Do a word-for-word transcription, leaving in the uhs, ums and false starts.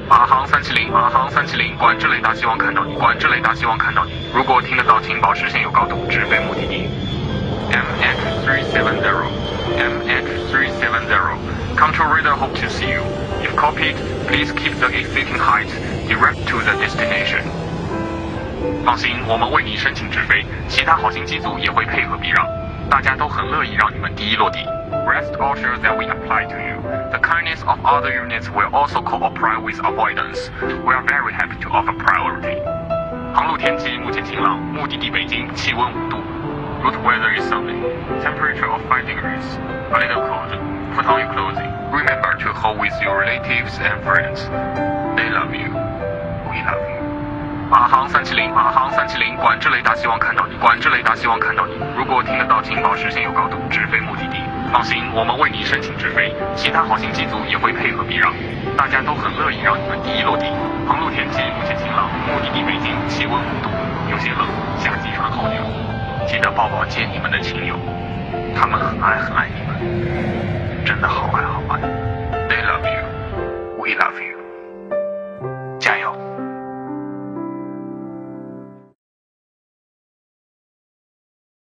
马航三七零，马航三七零，管制雷达希望看到你，管制雷达希望看到你。如果听得到，请保持现有高度，直飞目的地。M H three seven zero, M H three seven zero. Control radar hope to see you. If copied, please keep the existing height direct to the destination. 放心，我们为你申请直飞，其他好心机组也会配合避让，大家都很乐意让你们第一落地。Rest assured that we apply to you. The kindness of other units will also cooperate with avoidance. We are very happy to offer priority. 航路天气目前晴朗，目的地北京，气温五度。Route weather is sunny. Temperature of five degrees. A little cold. Put on your clothing. Remember to hold with your relatives and friends. They love you. We love you. 马航三七零，马航三七零，管制雷达希望看到你，管制雷达希望看到你。如果听得到，请保持现有高度，直飞目的地。放心，我们为你申请直飞，其他好心机组也会配合避让，大家都很乐意让你们第一落地。航路天气目前晴朗，目的地北京，气温五度，有些冷，夏季穿厚点。记得抱抱接你们的亲友，他们很爱很爱你们，真的好爱。